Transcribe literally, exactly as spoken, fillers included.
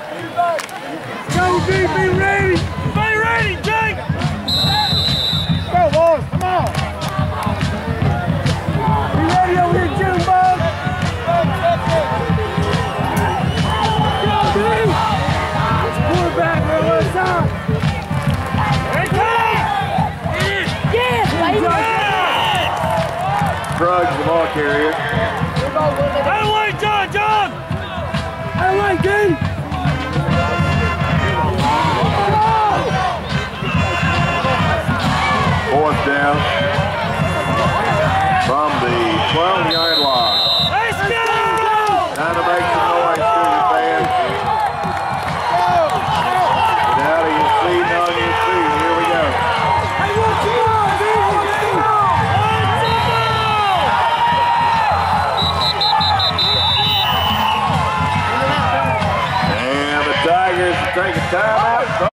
Go, D, be ready! Be ready, Jake! Go, boys, come on! Be ready over here, June, boys! Go, D! Quarterback, man, one time! Here it comes! Yes, baby! Drugs, the ball carrier.